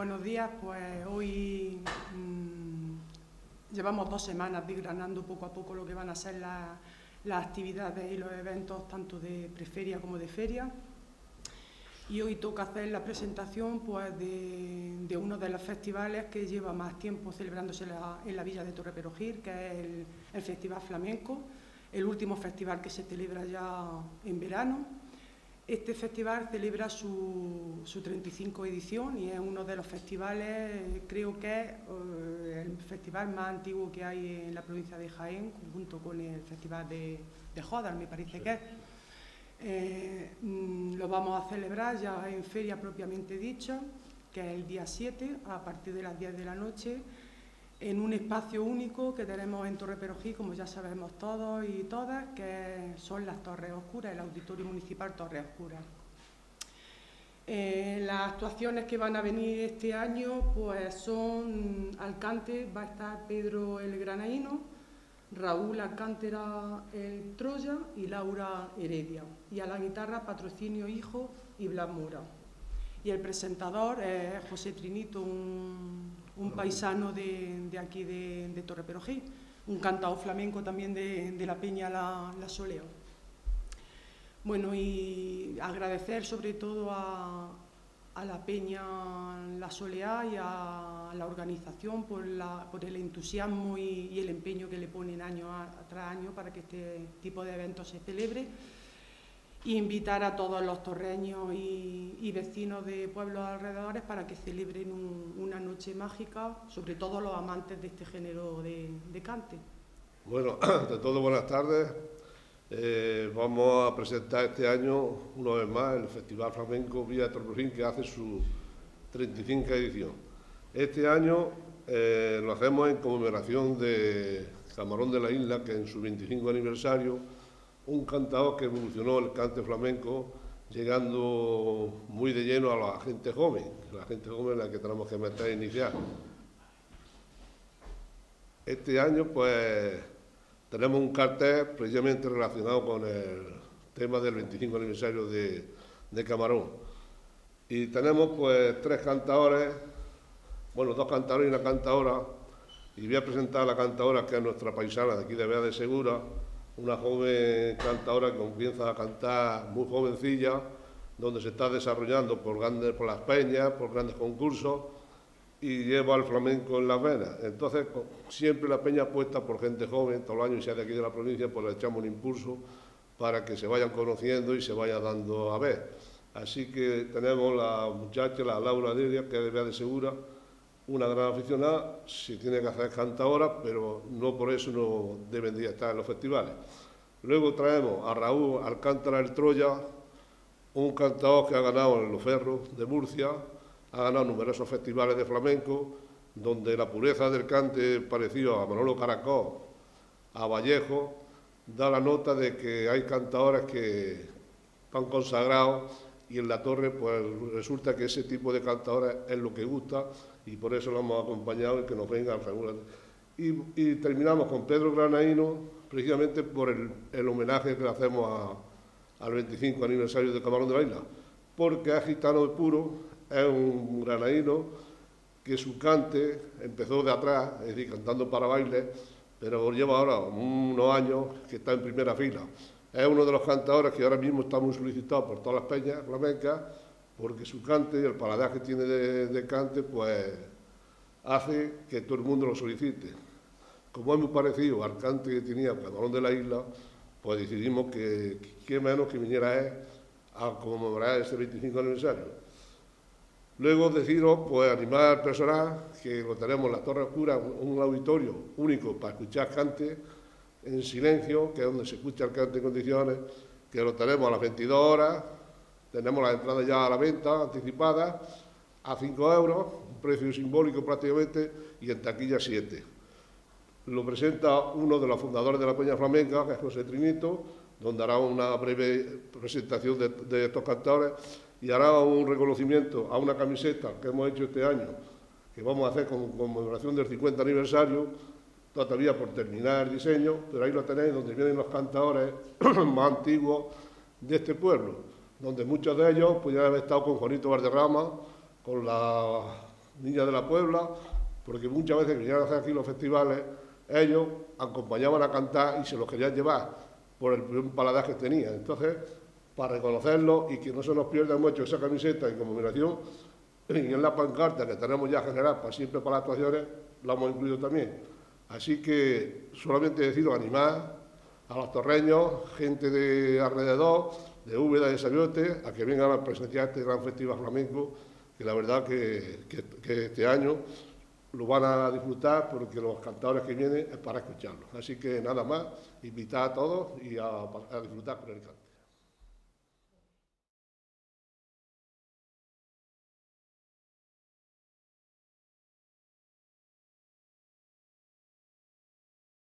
buenos días. Pues hoy llevamos 2 semanas desgranando poco a poco lo que van a ser las actividades y los eventos tanto de preferia como de feria. Y hoy toca hacer la presentación pues, de uno de los festivales que lleva más tiempo celebrándose en la villa de Torreperogil, que es el Festival Flamenco, el último festival que se celebra ya en verano. Este festival celebra su 35 edición y es uno de los festivales, creo que es el festival más antiguo que hay en la provincia de Jaén, junto con el Festival de Jódar, me parece que es. Lo vamos a celebrar ya en feria propiamente dicha, que es el día 7, a partir de las 10 de la noche, en un espacio único que tenemos en Torreperogil, como ya sabemos todos y todas, que son las Torres Oscuras, el Auditorio Municipal Torres Oscuras. Las actuaciones que van a venir este año pues son al cante, va a estar Pedro el Granaíno, Raúl Alcántara el Troya y Laura Heredia. Y a la guitarra Patrocinio Hijo y Blas Mora. Y el presentador es José Trinito, un paisano de aquí de Torreperogil, un cantador flamenco también de la Peña La Solea. Bueno, y agradecer sobre todo a la Peña La Solea y a la organización por el entusiasmo y el empeño que le ponen año tras año para que este tipo de eventos se celebre. Y invitar a todos los torreños y vecinos de pueblos alrededores para que celebren una noche mágica, sobre todo los amantes de este género de cante. Bueno, ante todo buenas tardes. Vamos a presentar este año, una vez más, el Festival Flamenco Villa de Torreperogil, que hace su 35 edición. Este año lo hacemos en conmemoración de Camarón de la Isla, que en su 25 aniversario, un cantador que evolucionó el cante flamenco, llegando muy de lleno a la gente joven en la que tenemos que meter e iniciar. Este año, pues, tenemos un cartel precisamente relacionado con el tema del 25 aniversario de Camarón. Y tenemos, pues, 3 cantadores, bueno, 2 cantadores y una cantadora, y voy a presentar a la cantadora, que es nuestra paisana de aquí de Bea de Segura, una joven cantadora que comienza a cantar muy jovencilla, donde se está desarrollando por las peñas, por grandes concursos, y lleva el flamenco en las venas. Entonces, siempre la peña apuesta por gente joven, todos los años, y sea de aquí de la provincia, pues le echamos un impulso para que se vayan conociendo y se vaya dando a ver. Así que tenemos la muchacha, la Laura Heredia, que es de Bea de Segura, una gran aficionada, se tiene que hacer cantadora, pero no por eso no deben de estar en los festivales. Luego traemos a Raúl Alcántara el Troya, un cantador que ha ganado en Los Ferros de Murcia, ha ganado numerosos festivales de flamenco, donde la pureza del cante parecido a Manolo Caracol, a Vallejo, da la nota de que hay cantadores que están consagrados y en la torre pues resulta que ese tipo de cantadores es lo que gusta y por eso lo hemos acompañado y que nos vengan regular. Y terminamos con Pedro Granaíno, precisamente por el homenaje que le hacemos al 25 aniversario de Camarón de la Isla, porque es gitano puro, es un granaíno que su cante empezó de atrás, es decir, cantando para baile, pero lleva ahora unos años que está en primera fila. Es uno de los cantadores que ahora mismo está muy solicitado por todas las peñas flamencas, porque su cante y el paladar que tiene de cante, pues hace que todo el mundo lo solicite. Como es muy parecido al cante que tenía Camarón de la Isla, pues decidimos que qué menos que viniera él a conmemorar ese 25 aniversario. Luego deciros, pues, animar al personal, que lo tenemos en la Torre Oscura, un auditorio único para escuchar cante en silencio, que es donde se escucha el cante en condiciones, que lo tenemos a las 22 horas, tenemos las entradas ya a la venta, anticipadas, a 5 euros, un precio simbólico prácticamente, y en taquilla 7. Lo presenta uno de los fundadores de la Peña Flamenca, que es José Trinito, donde hará una breve presentación de estos cantadores y hará un reconocimiento a una camiseta que hemos hecho este año, que vamos a hacer con conmemoración del 50 aniversario, todavía por terminar el diseño, pero ahí lo tenéis, donde vienen los cantadores más antiguos de este pueblo, donde muchos de ellos pudieran haber estado con Juanito Valderrama, con la niñas de la Puebla, porque muchas veces que vinieron a hacer aquí los festivales, ellos acompañaban a cantar y se los querían llevar por el buen paladar que tenían. Entonces, para reconocerlo y que no se nos pierda mucho esa camiseta en conmemoración, y en la pancarta que tenemos ya general para siempre para las actuaciones, la hemos incluido también. Así que solamente decido animar a los torreños, gente de alrededor, de Úbeda y de Sabiote, a que vengan a presenciar este gran festival flamenco, que la verdad que este año lo van a disfrutar porque los cantadores que vienen es para escucharlos. Así que nada más, invitar a todos y a disfrutar con el canto.